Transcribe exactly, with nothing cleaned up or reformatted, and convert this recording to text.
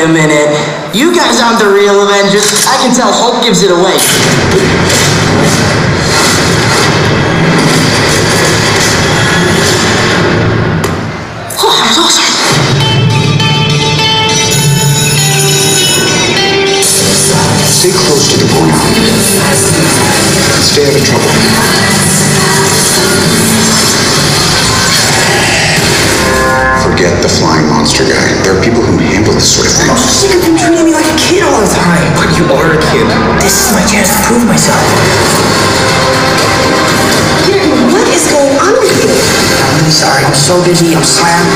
a minute. You guys aren't the real Avengers. I can tell Hulk gives it away. Oh, that was awesome. Stay close to the point. Stay out of trouble. Forget the flying monster guy. There are people who handle this sort of thing. I'm so sick of him treating me like a kid all the time. But you are a kid. This is my chance to prove myself. Peter, what is going on with you? I'm really sorry. I'm so busy. I'm slammed.